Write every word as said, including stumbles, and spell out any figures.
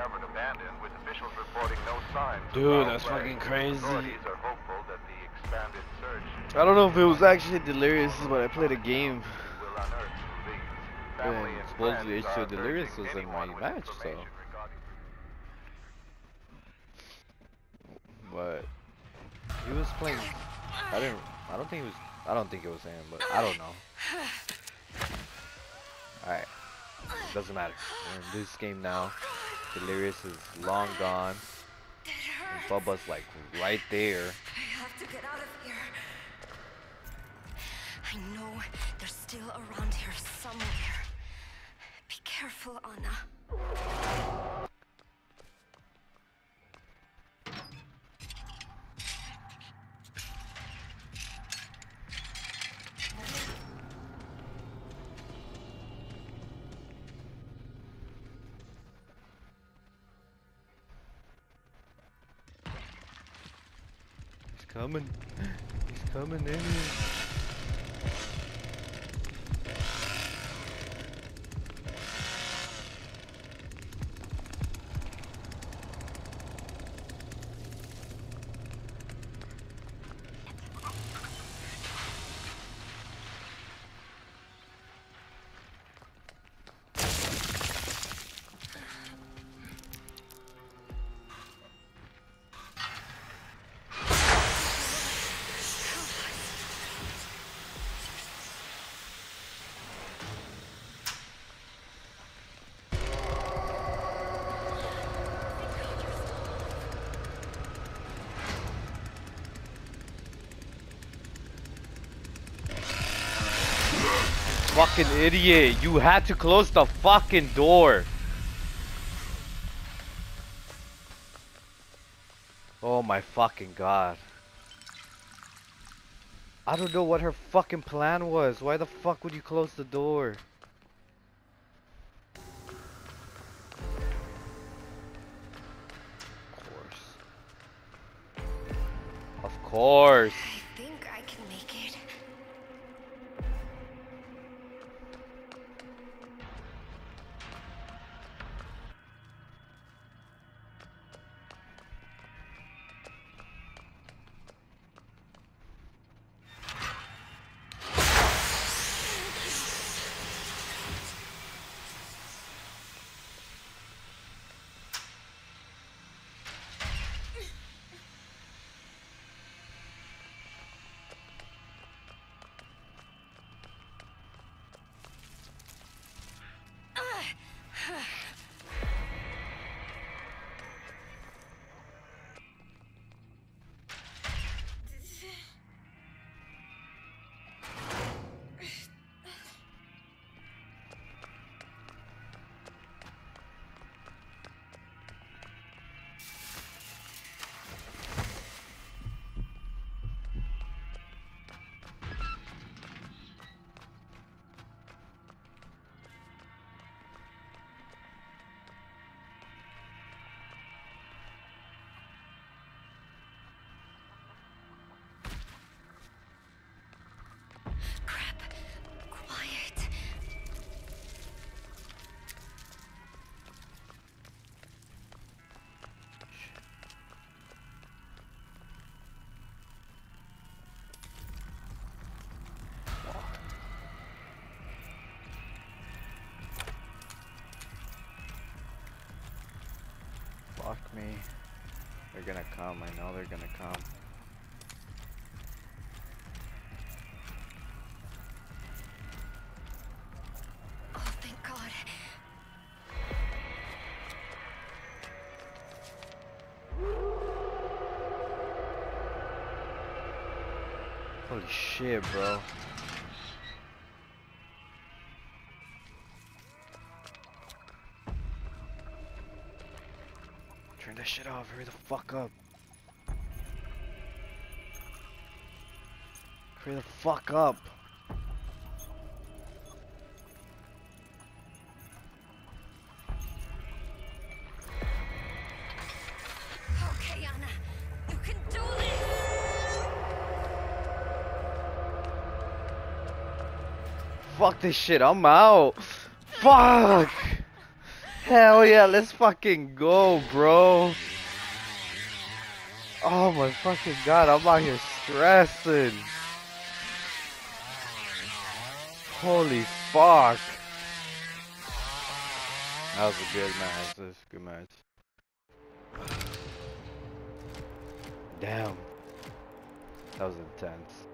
discovered abandoned, with officials reporting no signs. Dude, that's fucking crazy. Authorities are hopeful that the expanded search. I don't know if it was actually Delirious, but I played a game. Will unearth these. And Family and supposedly H friends two are Delirious urging was in my anyone with match, so. information regarding- But he was playing. I didn't. I don't think it was. I don't think it was him, but I don't know. Alright. Doesn't matter. We're in this game now. Delirious is long gone. And Bubba's like right there. I have to get out of here. I know they're still around here somewhere. Be careful, Anna. Coming. He's coming in here. Fucking idiot, you had to close the fucking door. Oh my fucking god. I don't know what her fucking plan was. Why the fuck would you close the door? Of course. Of course. I think I can make it. Crap. Quiet. Fuck me. They're gonna come, I know they're gonna come. Oh, thank God. Holy shit, bro. Turn that shit off, hurry the fuck up. Hurry the fuck up. Okay, Anna. You can do this. Fuck this shit, I'm out. Fuck. Hell yeah, let's fucking go, bro. Oh my fucking god, I'm out here stressing. Holy fuck. That was a good match. That was a good match. Damn. That was intense.